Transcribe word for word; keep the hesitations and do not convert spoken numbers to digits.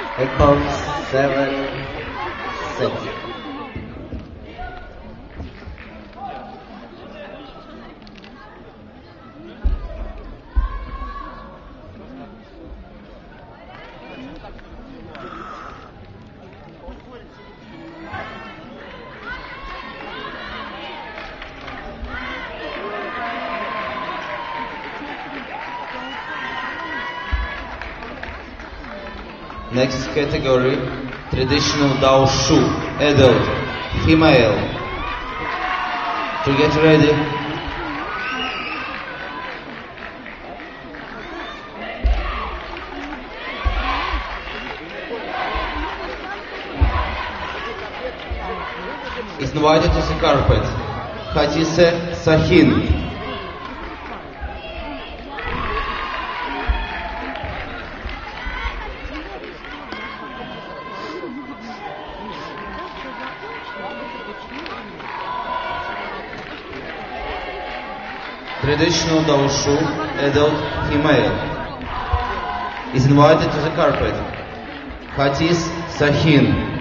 Echo seven six. Next category, traditional Dao Shu, adult, female. To get ready. Is invited to the carpet, Hatise Sahin. Traditional Dao Shu, adult, female. Is invited to the carpet, Hatis Sahin.